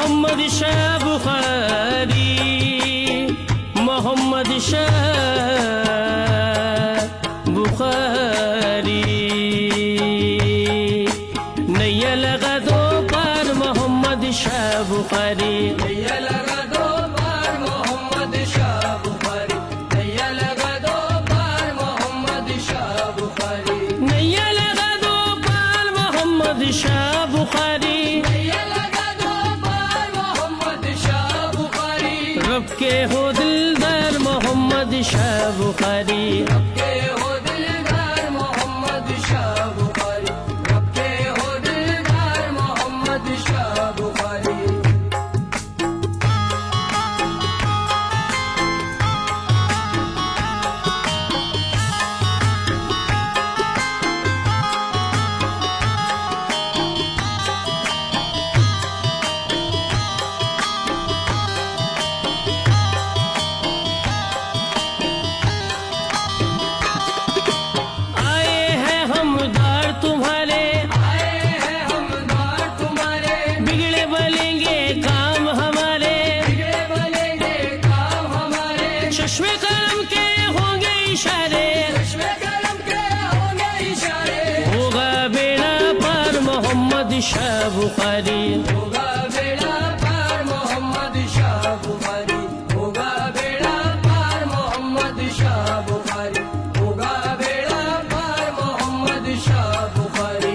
मोहम्मद शाह बुखारी, मोहम्मद शाह बुखारी। नैया लगा दो पार मोहम्मद शाह बुखारी, नैया लगा दो पार मोहम्मद शाह बुखारी, नैया लगा दो पार मोहम्मद शाह बुखारी, नैया लगा दो पार मोहम्मद शाह बुखारी, नैया लगा दो पार मोहम्मद शाह बुखारी। रब के हो दिलदार मोहम्मद शाह बुखारी, रब के हो दिलदार मोहम्मद शाह बुखारी, रब के हो दिलदार मोहम्मद शाह बुखारी। तुम्हारे आए हैं हमदार तुम्हारे, बिगड़े बनेंगे काम हमारे, बिगड़े बनेंगे काम हमारे। चश्मे कलम के होंगे इशारे, चश्मे कलम के होंगे इशारे। होगा बेड़ा पार मोहम्मद शाह बुखारी, होगा बेड़ा पार मोहम्मद शाह बुखारी, होगा बेड़ा पार मोहम्मद शाह बुखारी, होगा बेड़ा पार मोहम्मद शाह बुखारी।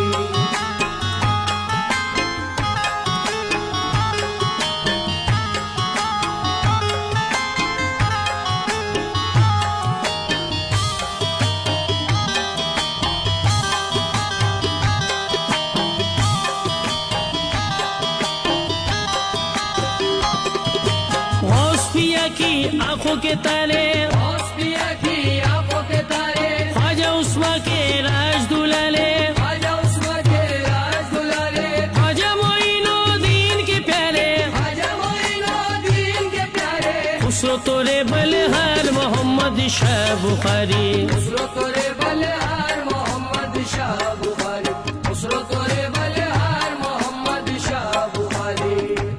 गौसिया की आंखों के तारे, गौसिया की आंखों के तारे, ख्वाजा उस्मा के राज दुलाले, ख्वाजा उस्मा के राज दुलाले, ख्वाजा मोइनुद्दीन के प्यारे, ख्वाजा मोइनुद्दीन के प्यारे। खुसरो तोरे बलहार मोहम्मद शाह बुखारी, खुसरो तोरे बलहार मोहम्मद शाह बुखारी, खुसरो तोरे बलहार मोहम्मद शाह बुखारी।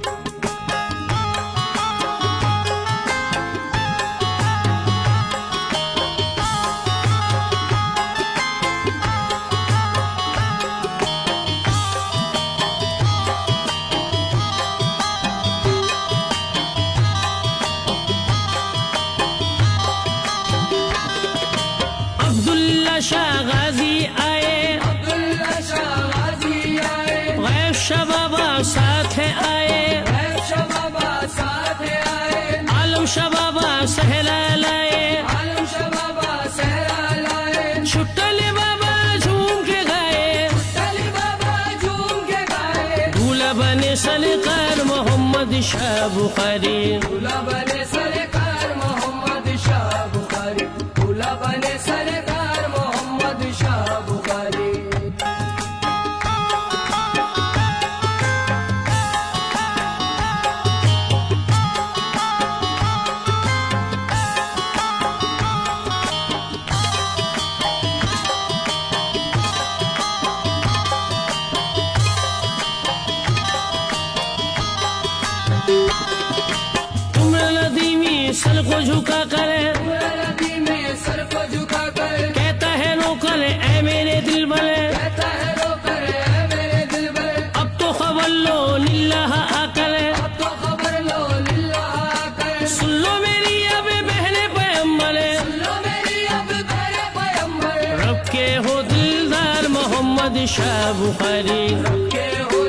अब्दुल्ला शाह गाजी आए, अब्दुल्ला शाह गाजी आए, गैब शाह बाबा साथ आए, गैब शाह बाबा साथ आए, आलम शाह बाबा सहरा लाए, आलम शाह बाबा सहरा लाए, छुट्टले बाबा झूम के गाए, टली बाबा झूम के गाए। दूल्हा बने सनकार मोहम्मद शाह बुखारी, दूल्हा बने सरकार मोहम्मद शाह बुखारी, दूल्हा बने सरकार मोहम्मद शाह बुखारी। तुम नदी में सर को झुका करे, नदी में सर को झुका कर कहता है रोकर ऐ मेरे दिल बले, कहता है रोकर ऐ मेरे दिल बल। अब तो खबर लो लिल्लाह आकर, अब तो खबर लो लिल्लाह आकर, सुन लो मेरी अब बहने पैगंबर, सुन लो मेरी अब बहरे पैगंबर। रब के हो दिलदार मोहम्मद शाह बुखारी, रब के हो